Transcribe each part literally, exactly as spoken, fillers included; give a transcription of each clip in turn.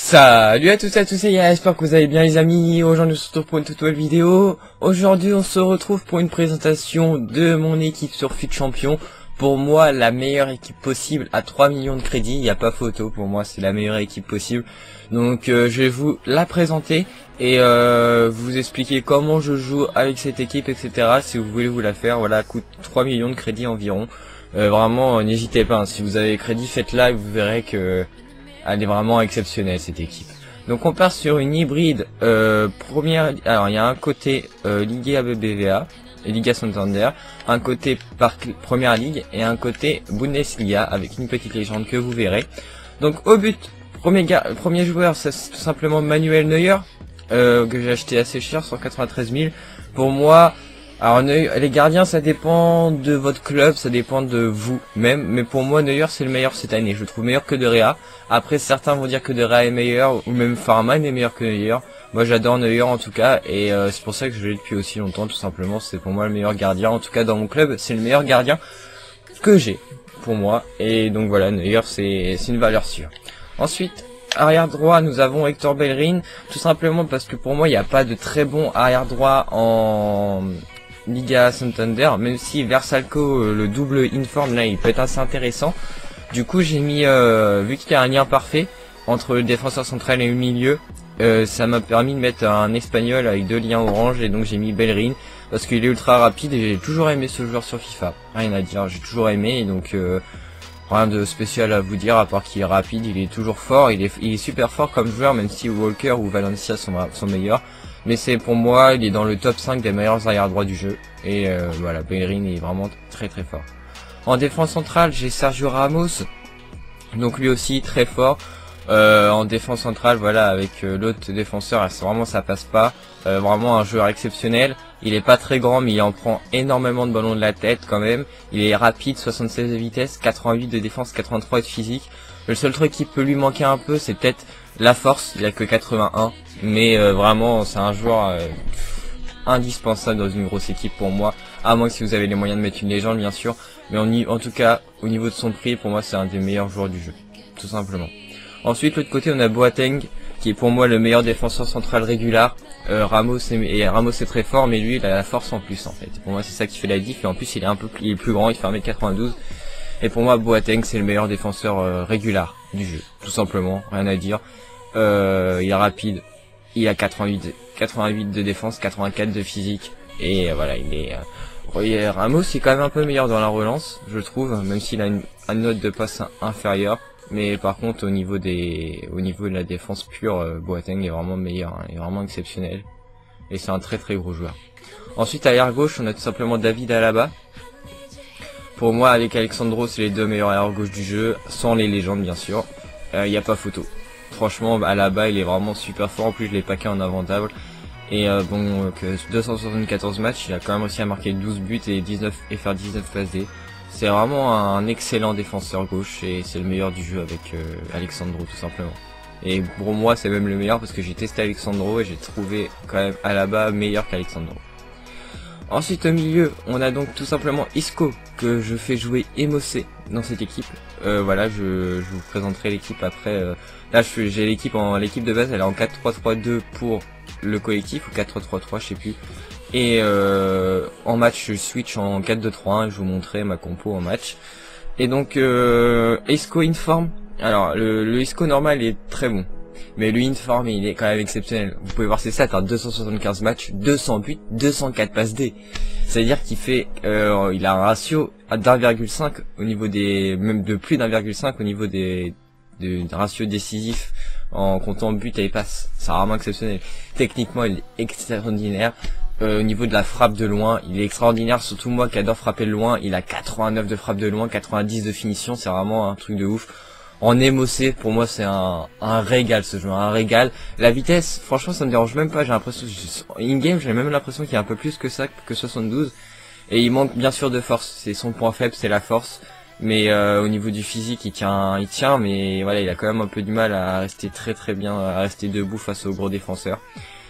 Salut à tous et à tous, j'espère que vous allez bien les amis. Aujourd'hui on se retrouve pour une toute nouvelle vidéo. Aujourd'hui on se retrouve pour une présentation de mon équipe sur F U T Champion. Pour moi la meilleure équipe possible à trois millions de crédits, il n'y a pas photo, pour moi c'est la meilleure équipe possible. Donc euh, je vais vous la présenter et euh, vous expliquer comment je joue avec cette équipe, et cetera. Si vous voulez vous la faire, voilà, coûte trois millions de crédits environ. Euh, vraiment euh, n'hésitez pas, hein. Si vous avez crédit, faites-la et vous verrez que elle est vraiment exceptionnelle cette équipe. Donc on part sur une hybride euh, première. Alors il y a un côté euh, Liga B B V A et Liga Santander, un côté par Première Ligue et un côté Bundesliga avec une petite légende que vous verrez. Donc au but, premier, premier joueur c'est tout simplement Manuel Neuer, euh, que j'ai acheté assez cher, cent quatre-vingt-treize mille. Pour moi, alors Neuer, les gardiens ça dépend de votre club, ça dépend de vous même, mais pour moi Neuer c'est le meilleur cette année, je le trouve meilleur que De Rea. Après certains vont dire que De Rea est meilleur, ou même Farman est meilleur que Neuer. Moi j'adore Neuer en tout cas, et euh, c'est pour ça que je l'ai depuis aussi longtemps, tout simplement. C'est pour moi le meilleur gardien, en tout cas dans mon club c'est le meilleur gardien que j'ai pour moi, et donc voilà, Neuer c'est une valeur sûre. Ensuite, arrière droit, nous avons Hector Bellerin, tout simplement parce que pour moi il n'y a pas de très bon arrière droit en Liga Santander, même si Versalco, le double informe là il peut être assez intéressant. Du coup j'ai mis, euh, vu qu'il y a un lien parfait entre le défenseur central et le milieu, euh, ça m'a permis de mettre un espagnol avec deux liens orange, et donc j'ai mis Bellerin parce qu'il est ultra rapide et j'ai toujours aimé ce joueur sur FIFA, rien à dire, j'ai toujours aimé, et donc euh, rien de spécial à vous dire à part qu'il est rapide, il est toujours fort, il est, il est super fort comme joueur, même si Walker ou Valencia sont, sont meilleurs. Mais c'est pour moi, il est dans le top cinq des meilleurs arrière droits du jeu. Et euh, voilà, Bellerin est vraiment très très fort. En défense centrale, j'ai Sergio Ramos. Donc lui aussi très fort. Euh, en défense centrale, voilà, avec euh, l'autre défenseur, vraiment ça passe pas. Euh, vraiment un joueur exceptionnel. Il est pas très grand, mais il en prend énormément de ballons de la tête quand même. Il est rapide, soixante-seize de vitesse, quatre-vingt-huit de défense, quatre-vingt-trois de physique. Le seul truc qui peut lui manquer un peu, c'est peut-être la force. Il a que quatre-vingt-un. Mais euh, vraiment c'est un joueur euh, indispensable dans une grosse équipe pour moi, à moins que si vous avez les moyens de mettre une légende bien sûr, mais en, en tout cas au niveau de son prix, pour moi c'est un des meilleurs joueurs du jeu, tout simplement. Ensuite l'autre côté on a Boateng, qui est pour moi le meilleur défenseur central régulier. euh, Ramos est, et Ramos est très fort, mais lui il a la force en plus en fait, pour moi c'est ça qui fait la diff, et en plus il est un peu plus, il est plus grand, il fait un mètre quatre-vingt-douze, et pour moi Boateng c'est le meilleur défenseur euh, régulier du jeu, tout simplement, rien à dire. Euh, il est rapide, il a quatre-vingt-huit, quatre-vingt-huit de défense, quatre-vingt-quatre de physique, et euh, voilà, il est euh, Ramos est quand même un peu meilleur dans la relance, je trouve, même s'il a une, une note de passe inférieure, mais par contre au niveau des au niveau de la défense pure, euh, Boateng est vraiment meilleur, hein, il est vraiment exceptionnel, et c'est un très très gros joueur. Ensuite à l'arrière gauche on a tout simplement David Alaba. Pour moi avec Alexandro c'est les deux meilleurs arrière gauche du jeu, sans les légendes bien sûr, il euh, n'y a pas photo. Franchement Alaba il est vraiment super fort, en plus je l'ai packé en avant-table, et euh, bon euh, que deux cent soixante-quatorze matchs, il a quand même réussi à marquer douze buts et dix-neuf et faire dix-neuf passes D. C'est vraiment un excellent défenseur gauche, et c'est le meilleur du jeu avec euh, Alexandro tout simplement. Et pour moi c'est même le meilleur parce que j'ai testé Alexandro et j'ai trouvé quand même Alaba meilleur qu'Alexandro. Ensuite au milieu on a donc tout simplement Isco, que je fais jouer Emocé dans cette équipe. Euh, voilà, je, je vous présenterai l'équipe après. Euh, là j'ai l'équipe en l'équipe de base, elle est en quatre trois trois deux pour le collectif, ou quatre trois trois je sais plus. Et euh, en match je switch en quatre deux trois un et je vous montrerai ma compo en match. Et donc euh, Isco Inform. Alors le, le Isco normal est très bon, mais le Inform il est quand même exceptionnel. Vous pouvez voir ses stats, hein, deux cent soixante-quinze matchs, deux cents buts, deux cent quatre passes D. C'est-à-dire qu'il fait, euh, il a un ratio d'un virgule cinq au niveau des, même de plus d'un virgule cinq au niveau des, de, de ratio décisif en comptant buts et passes. C'est vraiment exceptionnel. Techniquement il est extraordinaire. Euh, au niveau de la frappe de loin, il est extraordinaire, surtout moi qui adore frapper de loin. Il a quatre-vingt-neuf de frappe de loin, quatre-vingt-dix de finition, c'est vraiment un truc de ouf. En émocé, pour moi c'est un, un régal ce jeu, un régal. La vitesse, franchement ça me dérange même pas, j'ai l'impression, in-game j'ai même l'impression qu'il y a un peu plus que ça, que soixante-douze. Et il manque bien sûr de force, c'est son point faible, c'est la force. Mais euh, au niveau du physique il tient, il tient, mais voilà, il a quand même un peu du mal à rester très très bien, à rester debout face aux gros défenseurs.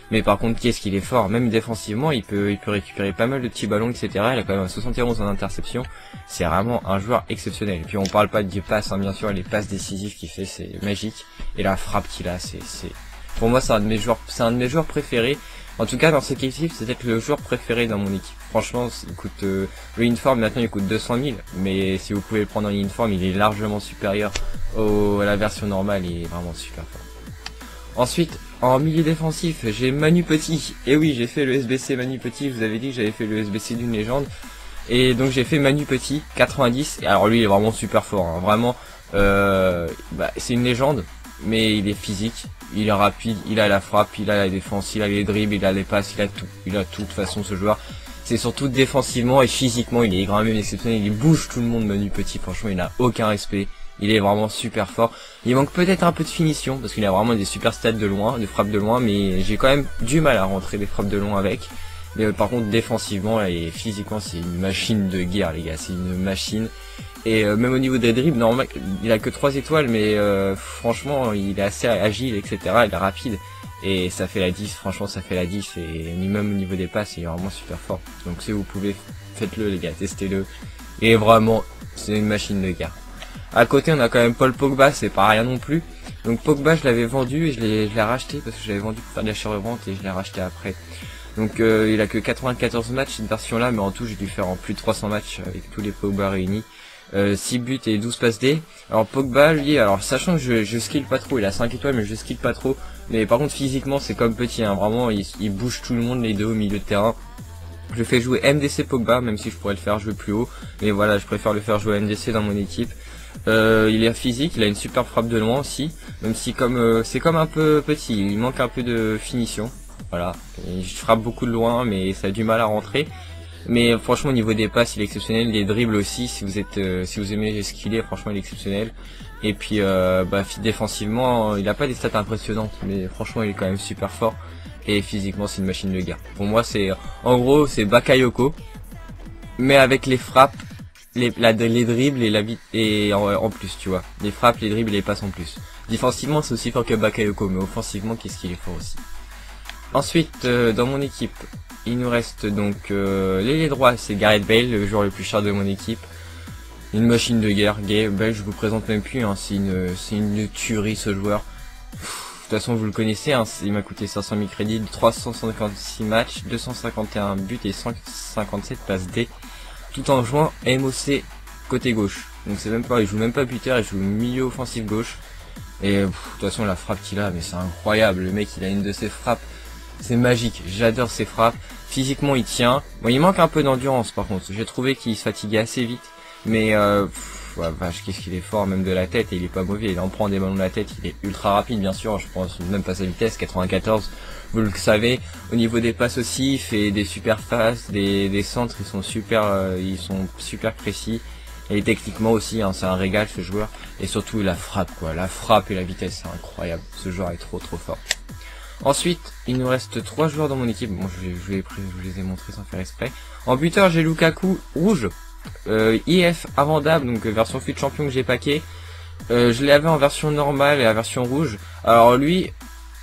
Mais par contre, qu'est-ce qu'il est fort, même défensivement, il peut, il peut récupérer pas mal de petits ballons, et cetera. Il a quand même un soixante et onze en interception. C'est vraiment un joueur exceptionnel. Et puis on parle pas de passes, hein, bien sûr, les passes décisives qu'il fait, c'est magique. Et la frappe qu'il a, c'est, c'est, pour moi, c'est un de mes joueurs, c'est un de mes joueurs préférés. En tout cas, dans cette équipe, c'est peut-être le joueur préféré dans mon équipe. Franchement, il coûte, euh, le uniforme maintenant, il coûte deux cent mille. Mais si vous pouvez le prendre en uniforme, il est largement supérieur au, à la version normale. Il est vraiment super fort. Ensuite, en milieu défensif, j'ai Manu Petit. Et oui, j'ai fait le S B C Manu Petit. Je vous avais dit que j'avais fait le S B C d'une légende. Et donc j'ai fait Manu Petit, quatre-vingt-dix. Et alors lui, il est vraiment super fort. Hein. Vraiment, euh, bah, c'est une légende. Mais il est physique, il est rapide, il a la frappe, il a la défense, il a les dribbles, il a les passes, il a tout. Il a tout de toute façon ce joueur. C'est surtout défensivement et physiquement, il est quand même exceptionnel. Il bouge tout le monde Manu Petit. Franchement, il n'a aucun respect. Il est vraiment super fort. Il manque peut-être un peu de finition parce qu'il a vraiment des super stats de loin, de frappes de loin, mais j'ai quand même du mal à rentrer des frappes de loin avec. Mais euh, par contre défensivement et physiquement c'est une machine de guerre les gars, c'est une machine. Et euh, même au niveau des dribbles, normal, il a que trois étoiles, mais euh, franchement il est assez agile, et cetera. Il est rapide et ça fait la dix. Franchement ça fait la dix et même au niveau des passes il est vraiment super fort. Donc si vous pouvez, faites-le les gars, testez-le. Et vraiment c'est une machine de guerre. À côté, on a quand même Paul Pogba, c'est pas rien non plus. Donc Pogba, je l'avais vendu et je l'ai je l'ai racheté parce que je l'avais vendu pour faire de l'achat-revente et je l'ai racheté après. Donc euh, il a que quatre-vingt-quatorze matchs cette version-là, mais en tout, j'ai dû faire en plus de trois cents matchs avec tous les Pogba réunis. Euh, six buts et douze passes D. Alors Pogba, lui, alors sachant que je, je skill pas trop, il a cinq étoiles, mais je skill pas trop. Mais par contre, physiquement, c'est comme Petit, hein, vraiment, il, il bouge tout le monde les deux au milieu de terrain. Je fais jouer M D C Pogba, même si je pourrais le faire jouer plus haut. Mais voilà, je préfère le faire jouer M D C dans mon équipe. Euh, il est physique, il a une super frappe de loin aussi, même si comme euh, c'est comme un peu Petit, il manque un peu de finition. Voilà, il frappe beaucoup de loin, mais ça a du mal à rentrer. Mais franchement, au niveau des passes, il est exceptionnel. Les dribbles aussi, si vous êtes, euh, si vous aimez skiller, franchement, il est exceptionnel. Et puis, euh, bah, défensivement, il a pas des stats impressionnantes, mais franchement, il est quand même super fort. Et physiquement, c'est une machine de guerre. Pour moi, c'est, en gros, c'est Bakayoko, mais avec les frappes. Les, la, les dribbles et la vite et en, en plus tu vois, les frappes, les dribbles et les passes en plus. Défensivement c'est aussi fort que Bakayoko, mais offensivement qu'est-ce qu'il est fort aussi. Ensuite euh, dans mon équipe il nous reste donc euh, l'ailier droit, c'est Gareth Bale, le joueur le plus cher de mon équipe. Une machine de guerre. Gareth Bale je vous présente même plus, hein, c'est une c'est une tuerie ce joueur. Pff, de toute façon vous le connaissez, hein, il m'a coûté cinq cent mille crédits, trois cent cinquante-six matchs, deux cent cinquante et un buts et cent cinquante-sept passes D. Tout en jouant M O C côté gauche. Donc c'est même pas, il joue même pas buteur, il joue milieu offensif gauche. Et pff, de toute façon la frappe qu'il a, mais c'est incroyable. Le mec il a une de ses frappes, c'est magique. J'adore ses frappes. Physiquement il tient. Bon il manque un peu d'endurance par contre. J'ai trouvé qu'il se fatiguait assez vite. Mais euh, pff, ouais, vache qu'est-ce qu'il est fort même de la tête et il est pas mauvais. Il en prend des ballons de la tête, il est ultra rapide bien sûr. Je pense même pas sa vitesse, quatre-vingt-quatorze. Vous le savez, au niveau des passes aussi, il fait des super passes, des, des centres, ils sont super, euh, ils sont super précis. Et techniquement aussi, hein, c'est un régal ce joueur. Et surtout la frappe, quoi, la frappe et la vitesse, c'est incroyable. Ce joueur est trop trop fort. Ensuite, il nous reste trois joueurs dans mon équipe. Bon, je, je, les, je vous les ai montrés sans faire exprès. En buteur, j'ai Lukaku rouge, euh, I F invendable, donc euh, version fut champion que j'ai paqué. Euh, je l'avais en version normale et la version rouge. Alors lui.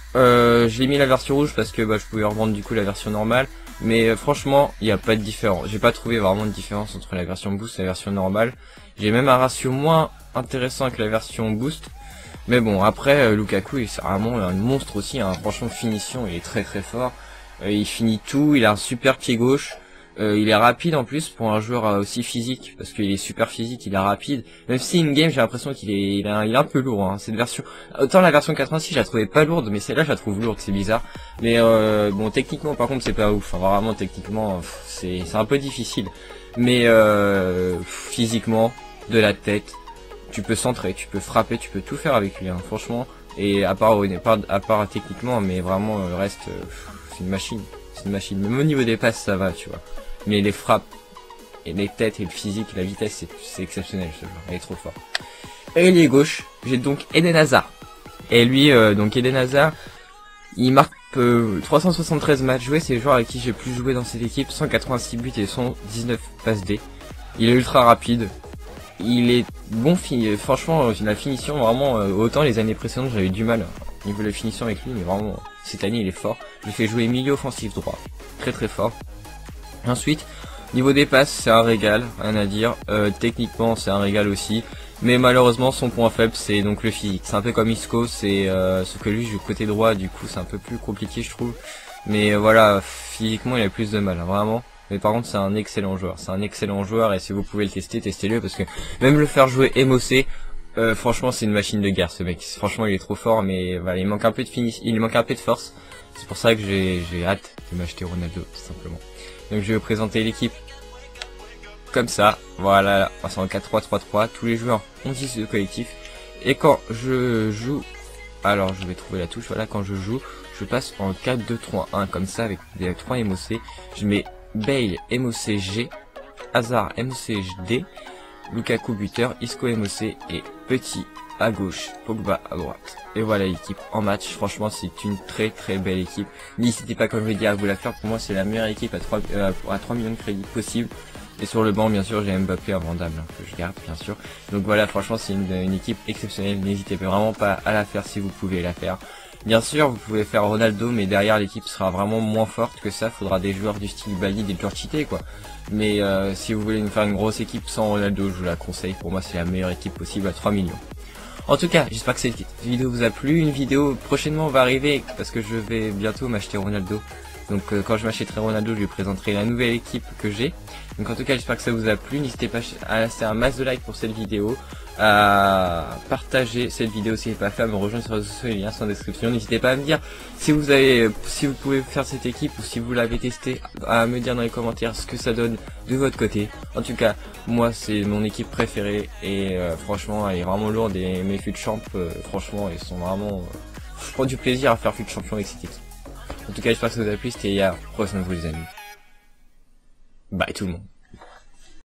Euh, j'ai mis la version rouge parce que bah, je pouvais revendre du coup la version normale, mais euh, franchement il n'y a pas de différence. J'ai pas trouvé vraiment de différence entre la version boost et la version normale. J'ai même un ratio moins intéressant que la version boost, mais bon après euh, Lukaku c'est vraiment un monstre aussi, hein. Franchement finition il est très très fort, euh, il finit tout, il a un super pied gauche. Euh, il est rapide en plus pour un joueur euh, aussi physique, parce qu'il est super physique, il est rapide. Même si in-game j'ai l'impression qu'il est, il est, un, il est un peu lourd. Hein. Cette version, autant la version quatre-vingt-six je la trouvais pas lourde, mais celle-là je la trouve lourde, c'est bizarre. Mais euh, bon techniquement par contre c'est pas ouf. Enfin, vraiment techniquement c'est c'est un peu difficile. Mais euh, physiquement, de la tête, tu peux centrer, tu peux frapper, tu peux tout faire avec lui. Hein, franchement. Et à part au départ, à part techniquement, mais vraiment le reste, euh, c'est une machine. C'est une machine. Même au niveau des passes ça va, tu vois. Mais les frappes, et les têtes, et le physique, et la vitesse, c'est exceptionnel ce joueur, il est trop fort. Et il est gauche, j'ai donc Eden Hazard. Et lui, euh, donc Eden Hazard, il marque euh, trois cent soixante-treize matchs joués, c'est le joueur avec qui j'ai plus joué dans cette équipe, cent quatre-vingt-six buts et cent dix-neuf passes D. Il est ultra rapide, il est bon, fi franchement, la finition, vraiment, euh, autant les années précédentes j'avais du mal. niveau de finition avec lui, mais vraiment, cette année il est fort. Je lui fais jouer milieu offensif droit, très très fort. Ensuite, niveau des passes, c'est un régal, rien à dire. Euh, techniquement, c'est un régal aussi. Mais malheureusement, son point faible, c'est donc le physique. C'est un peu comme Isco, c'est euh, ce que lui joue côté droit, du coup, c'est un peu plus compliqué, je trouve. Mais euh, voilà, physiquement, il a plus de mal, hein, vraiment. Mais par contre, c'est un excellent joueur. C'est un excellent joueur, et si vous pouvez le tester, testez-le, parce que même le faire jouer M O C, euh, franchement, c'est une machine de guerre, ce mec. Franchement, il est trop fort, mais voilà, il manque un peu de finition, il manque un peu de force. C'est pour ça que j'ai j'ai hâte de m'acheter Ronaldo, tout simplement. Donc, je vais vous présenter l'équipe comme ça. Voilà, c'est en quatre trois trois trois. Tous les joueurs ont dix de collectif. Et quand je joue, alors je vais trouver la touche. Voilà, quand je joue, je passe en quatre deux trois un comme ça avec des trois M O C. Je mets Bale M O C G, Hazard M O C D, Lukaku buteur, Isco M O C et Petit à gauche, Pogba à droite. Et voilà l'équipe en match. Franchement, c'est une très très belle équipe. N'hésitez pas, comme je l'ai dit, à vous la faire. Pour moi, c'est la meilleure équipe à trois, euh, à trois millions de crédits possible. Et sur le banc, bien sûr, j'ai Mbappé invendable, hein, que je garde, bien sûr. Donc voilà, franchement, c'est une, une équipe exceptionnelle. N'hésitez vraiment pas à la faire si vous pouvez la faire. Bien sûr, vous pouvez faire Ronaldo, mais derrière, l'équipe sera vraiment moins forte que ça. Faudra des joueurs du style Bali, des joueurs cheatés, quoi. Mais euh, si vous voulez nous faire une grosse équipe sans Ronaldo, je vous la conseille. Pour moi, c'est la meilleure équipe possible à trois millions. En tout cas, j'espère que cette vidéo vous a plu. Une vidéo prochainement va arriver, parce que je vais bientôt m'acheter Ronaldo. Donc euh, quand je m'achèterai Ronaldo, je lui présenterai la nouvelle équipe que j'ai. Donc en tout cas, j'espère que ça vous a plu. N'hésitez pas à laisser un max de like pour cette vidéo, à partager cette vidéo si ce n'est pas fait, à me rejoindre sur les réseaux sociaux, les liens sont en description. N'hésitez pas à me dire si vous avez, si vous pouvez faire cette équipe ou si vous l'avez testé, à me dire dans les commentaires ce que ça donne de votre côté. En tout cas, moi c'est mon équipe préférée et euh, franchement elle est vraiment lourde et mes fut champ, euh, franchement ils sont vraiment, euh, je prends du plaisir à faire fut champion avec cette équipe. En tout cas, j'espère que ça vous a plu. C'était hier. Prenez soin de vous, les amis. Bye tout le monde.